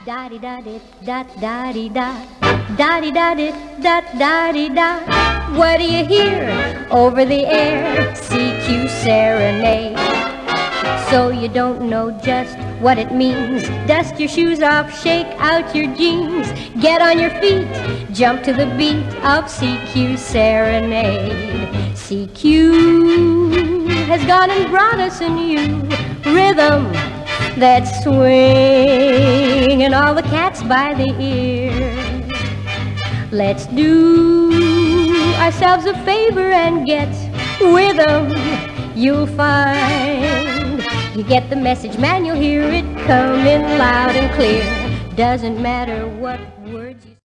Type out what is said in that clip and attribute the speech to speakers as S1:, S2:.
S1: Da-di-da-di-da-da-di-da, da-di-da-di-da-da-di-da. What do you hear over the air? CQ serenade. So you don't know just what it means. Dust your shoes off, shake out your jeans. Get on your feet, jump to the beat of CQ serenade. CQ has gone and brought us a new rhythm that's swinging all the cats by the ear. Let's do ourselves a favor and get with them. You'll find you get the message, man, you'll hear it coming loud and clear. Doesn't matter what words you